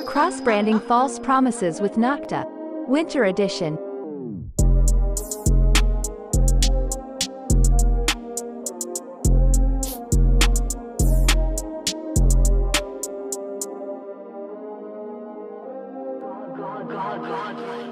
Cross-branding false promises with Nocta. Winter Edition. God.